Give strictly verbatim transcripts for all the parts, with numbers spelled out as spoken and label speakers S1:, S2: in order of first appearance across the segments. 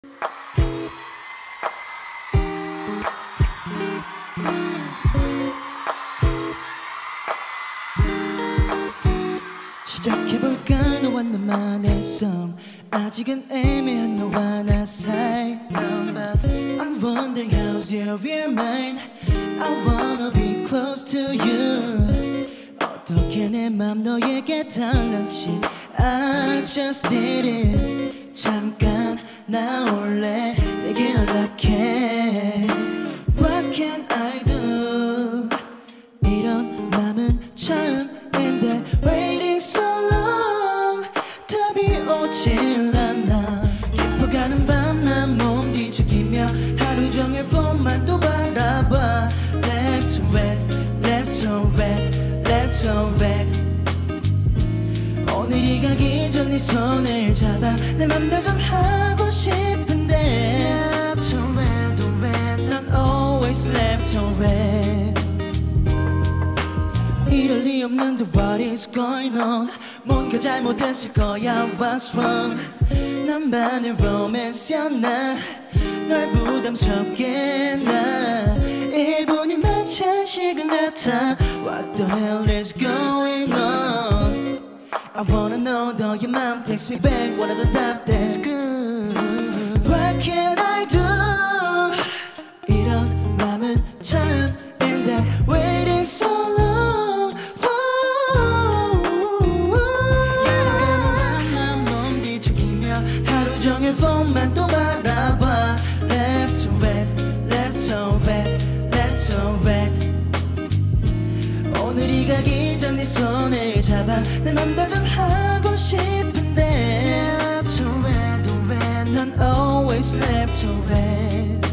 S1: 시작해볼까 너와 나만의 썸 아직은 애매한 너와 나 사이 But I wonder how's your real mind I wanna be close to you 어떻게 내 맘 너에게 달랐지 I just did it 잠깐 나올래 내게 연락해 What can I do 이런 맘은 처음인데 Waiting so long 답이 오질 않아 깊어가는 밤 난 몸 뒤척이며 하루 종일 폰만 또 바라봐 Left to right, left to right, left to right 오늘이 가기 전 네 손을 잡아 내 맘 다정하고 싶은데 Left to right, to right 난 always left to right 이럴 리 없는데 what is going on 뭔가 잘못됐을 거야 what's wrong 난 반의 로맨스였나 널 부담스럽게 나 일 분이 마치 한 시간 같아 What the hell is going on I wanna know 너의 맘 takes me back one of the top that's good What can I do 이런 맘은 처음인데 Waiting so long 야간은 난 몸 뒤척이며 하루 종일 폰만 또 바라봐 Left to right, left to right, left to right 오늘이 가기 전 네 손을 잡아 내 맘 다정하고 싶은데 Left to right, to right 난 always left to right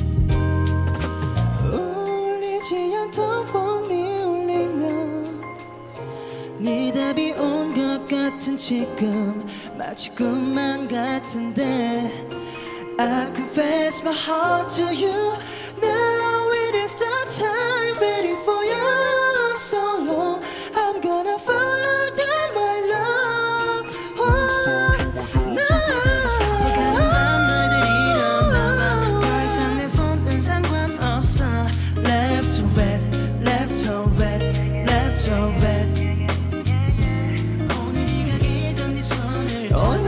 S1: 울리지 않던 폰이 울리면 네 답이 온 것 같은 지금 마치 꿈만 같은데 I confess my heart to you Now it is the time waiting for you so long I'm gonna follow down my love oh, no 가는 밤 너희들 일어나봐 더 이상 내 폰은 상관없어 Left to right, left to right, left to right 오늘이 가기 전 네 손을 잡아